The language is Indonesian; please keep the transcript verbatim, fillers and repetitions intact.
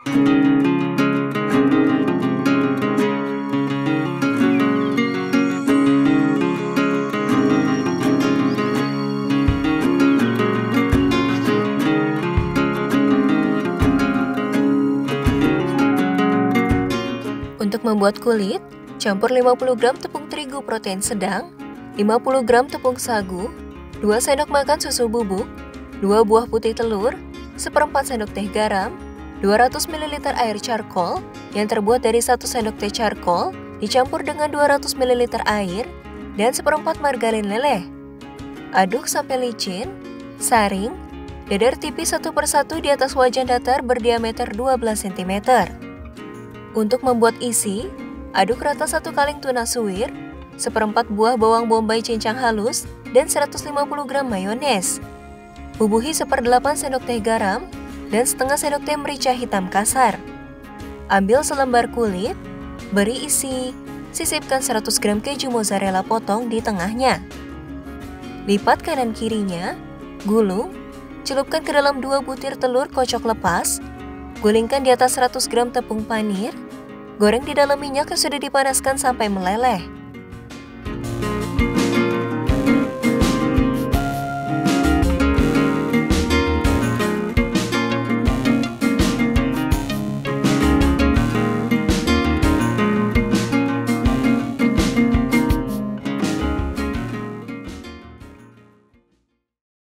Untuk membuat kulit, campur lima puluh gram tepung terigu protein sedang, lima puluh gram tepung sagu, dua sendok makan susu bubuk, dua buah putih telur, seperempat sendok teh garam, dua ratus mililiter air charcoal yang terbuat dari satu sendok teh charcoal dicampur dengan dua ratus mililiter air, dan seperempat margarin leleh. Aduk sampai licin, saring, dadar tipis satu persatu di atas wajan datar berdiameter dua belas sentimeter. Untuk membuat isi, aduk rata satu kaleng tuna suwir, seperempat buah bawang bombay cincang halus, dan seratus lima puluh gram mayones. Bubuhi seperdelapan sendok teh garam, dan setengah sendok teh merica hitam kasar. Ambil selembar kulit, beri isi, sisipkan seratus gram keju mozzarella potong di tengahnya. Lipat kanan kirinya, gulung, celupkan ke dalam dua butir telur kocok lepas, gulingkan di atas seratus gram tepung panir, goreng di dalam minyak yang sudah dipanaskan sampai meleleh.